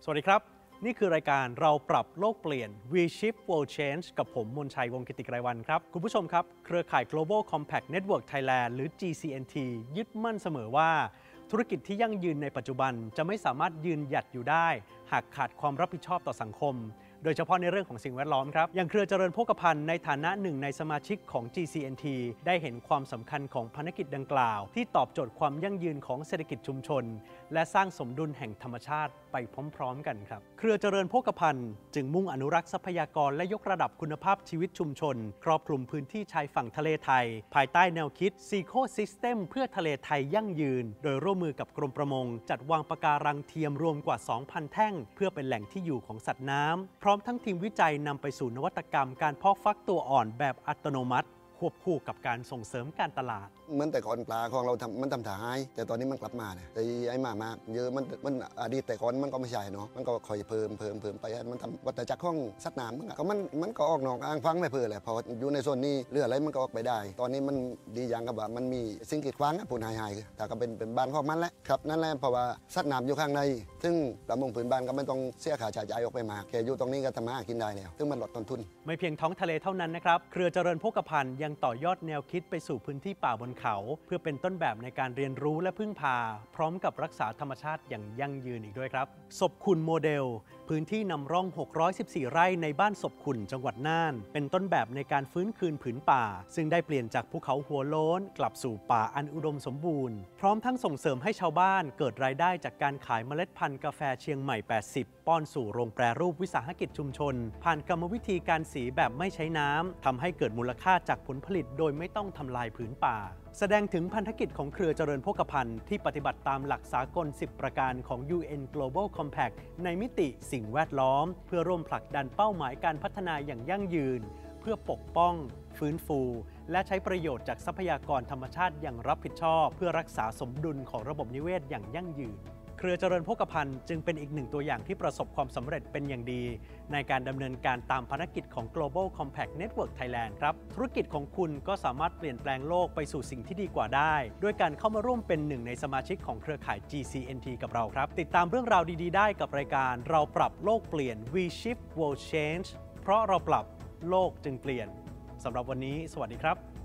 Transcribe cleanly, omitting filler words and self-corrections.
สวัสดีครับนี่คือรายการเราปรับโลกเปลี่ยน We Shift World Change กับผมมนชัยวงศ์กิติไกรวรรณครับคุณผู้ชมครับเครือข่าย Global Compact Network Thailand หรือ GCNT ยึดมั่นเสมอว่าธุรกิจที่ยั่งยืนในปัจจุบันจะไม่สามารถยืนหยัดอยู่ได้หากขาดความรับผิดชอบต่อสังคมโดยเฉพาะในเรื่องของสิ่งแวดล้อมครับอย่างเครือเจริญโภคภัณฑ์ในฐานะหนึ่งในสมาชิกของ GCNT ได้เห็นความสำคัญของภารกิจดังกล่าวที่ตอบโจทย์ความยั่งยืนของเศรษฐกิจชุมชนและสร้างสมดุลแห่งธรรมชาติไปพร้อมๆกันครับเครือเจริญโภคภัณฑ์จึงมุ่งอนุรักษ์ทรัพยากรและยกระดับคุณภาพชีวิตชุมชนครอบคลุมพื้นที่ชายฝั่งทะเลไทยภายใต้แนวคิด Seco System เพื่อทะเลไทยยั่งยืนโดยร่วมมือกับกรมประมงจัดวางปะการังเทียมรวมกว่า 2,000 แท่งเพื่อเป็นแหล่งที่อยู่ของสัตว์น้ำพร้อมทั้งทีมวิจัยนำไปสู่นวัตกรรมการเพาะฟักตัวอ่อนแบบอัตโนมัติควบคู่กับการส่งเสริมการตลาดเหมือนแต่ก่อนปลาของเรามันทำถ่ายแต่ตอนนี้มันกลับมาเนี่ยแต่ไอ้มากเยอะมันอดีตแต่ก่อนมันก็ไม่ใช่เนาะมันก็ค่อยเพิ่มไปมันทำวัฏจักรของสัตว์น้ำมันก็ออกนอกอ่างฟังไม่เพิ่มแหละพออยู่ในโซนนี้เรืออะไรมันก็ออกไปได้ตอนนี้มันดีอย่างกับว่ามันมีสิ่งกีดขวางผลหายแต่ก็เป็นบ้านของมันแหละครับนั่นแหละเพราะว่าสัตว์น้ำอยู่ข้างในซึ่งประมงพื้นบ้านก็ไม่ต้องเสียค่าใช้จ่ายออกไปมากแค่อยู่ตรงนี้ก็ทำมาหากินได้แล้วซึ่งมันลดต้นทุนไม่เพียงท้องทะเลเท่านั้นนะครับเครือเจริญโภคภัณฑ์ยังต่อยอดแนวคิดไปสู่พื้นที่ป่าบนเขาเพื่อเป็นต้นแบบในการเรียนรู้และพึ่งพาพร้อมกับรักษาธรรมชาติอย่างยั่งยืนอีกด้วยครับศพขุ่นโมเดลพื้นที่นำร่อง614 ไร่ในบ้านศพขุ่นจังหวัดน่านเป็นต้นแบบในการฟื้นคืนผืนป่าซึ่งได้เปลี่ยนจากภูเขาหัวโล้นกลับสู่ป่าอันอุดมสมบูรณ์พร้อมทั้งส่งเสริมให้ชาวบ้านเกิดรายได้จากการขายเมล็ดพันธุ์กาแฟเชียงใหม่80ป้อนสู่โรงแปรรูปวิสาหกิจชุมชนผ่านกรรมวิธีการสีแบบไม่ใช้น้ำทำให้เกิดมูลค่าจากผลผลิตโดยไม่ต้องทำลายผืนป่าแสดงถึงพันธกิจของเครือเจริญโภคภัณฑ์ที่ปฏิบัติตามหลักสากล10ประการของ UN Global Compact ในมิติสิ่งแวดล้อมเพื่อร่วมผลักดันเป้าหมายการพัฒนาอย่างยั่งยืนเพื่อปกป้องฟื้นฟูและใช้ประโยชน์จากทรัพยากรธรรมชาติอย่างรับผิดชอบเพื่อรักษาสมดุลของระบบนิเวศอย่างยั่งยืนเครือเจริญโภคภัณฑ์จึงเป็นอีกหนึ่งตัวอย่างที่ประสบความสำเร็จเป็นอย่างดีในการดำเนินการตามภารกิจของ Global Compact Network Thailand ครับธุรกิจของคุณก็สามารถเปลี่ยนแปลงโลกไปสู่สิ่งที่ดีกว่าได้ด้วยการเข้ามาร่วมเป็นหนึ่งในสมาชิกของเครือข่าย GCNT กับเราครับติดตามเรื่องราวดีๆได้กับรายการเราปรับโลกเปลี่ยน We Shift World Change เพราะเราปรับโลกจึงเปลี่ยนสำหรับวันนี้สวัสดีครับ